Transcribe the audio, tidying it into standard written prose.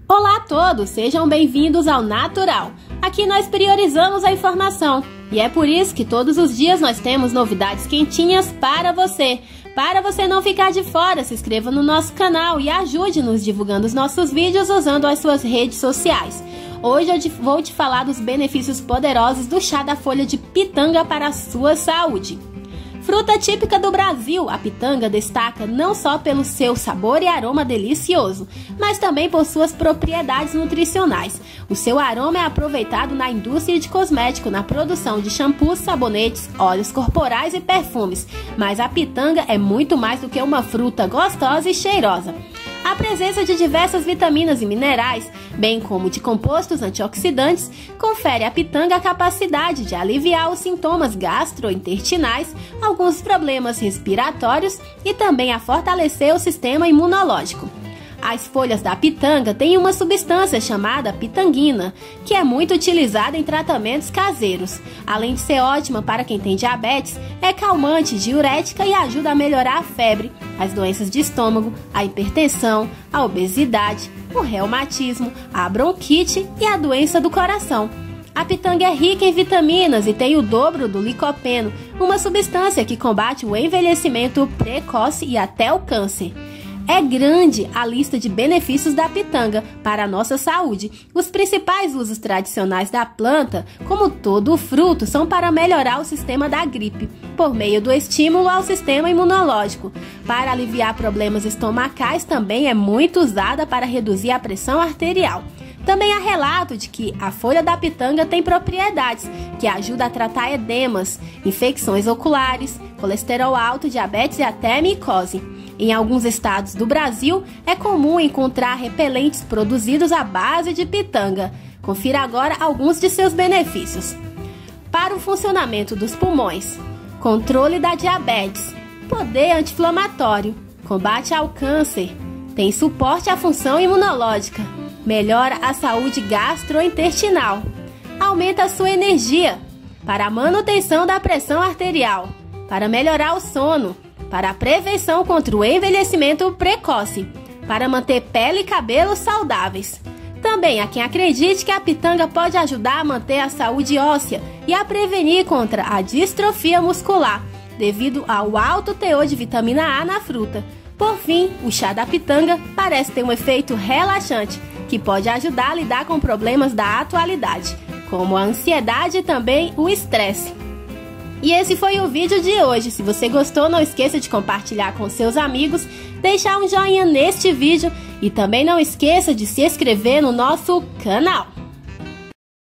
Olá a todos, sejam bem-vindos ao Natural. Aqui nós priorizamos a informação e é por isso que todos os dias nós temos novidades quentinhas para você. Para você não ficar de fora, se inscreva no nosso canal e ajude-nos divulgando os nossos vídeos usando as suas redes sociais. Hoje eu vou te falar dos benefícios poderosos do chá da folha de pitanga para a sua saúde. Fruta típica do Brasil, a pitanga destaca não só pelo seu sabor e aroma delicioso, mas também por suas propriedades nutricionais. O seu aroma é aproveitado na indústria de cosmético, na produção de shampoos, sabonetes, óleos corporais e perfumes. Mas a pitanga é muito mais do que uma fruta gostosa e cheirosa. A presença de diversas vitaminas e minerais, bem como de compostos antioxidantes, confere à pitanga a capacidade de aliviar os sintomas gastrointestinais, alguns problemas respiratórios e também a fortalecer o sistema imunológico. As folhas da pitanga têm uma substância chamada pitanguina, que é muito utilizada em tratamentos caseiros. Além de ser ótima para quem tem diabetes, é calmante, diurética e ajuda a melhorar a febre, as doenças de estômago, a hipertensão, a obesidade, o reumatismo, a bronquite e a doença do coração. A pitanga é rica em vitaminas e tem o dobro do licopeno, uma substância que combate o envelhecimento precoce e até o câncer. É grande a lista de benefícios da pitanga para a nossa saúde. Os principais usos tradicionais da planta, como todo o fruto, são para melhorar o sistema da gripe, por meio do estímulo ao sistema imunológico. Para aliviar problemas estomacais, também é muito usada para reduzir a pressão arterial. Também há relato de que a folha da pitanga tem propriedades que ajudam a tratar edemas, infecções oculares, colesterol alto, diabetes e até micose. Em alguns estados do Brasil, é comum encontrar repelentes produzidos à base de pitanga. Confira agora alguns de seus benefícios. Para o funcionamento dos pulmões, controle da diabetes, poder anti-inflamatório, combate ao câncer, tem suporte à função imunológica, melhora a saúde gastrointestinal, aumenta a sua energia, para a manutenção da pressão arterial, para melhorar o sono, para a prevenção contra o envelhecimento precoce, para manter pele e cabelo saudáveis. Também há quem acredite que a pitanga pode ajudar a manter a saúde óssea e a prevenir contra a distrofia muscular, devido ao alto teor de vitamina A na fruta. Por fim, o chá da pitanga parece ter um efeito relaxante, que pode ajudar a lidar com problemas da atualidade, como a ansiedade e também o estresse. E esse foi o vídeo de hoje. Se você gostou, não esqueça de compartilhar com seus amigos, deixar um joinha neste vídeo e também não esqueça de se inscrever no nosso canal.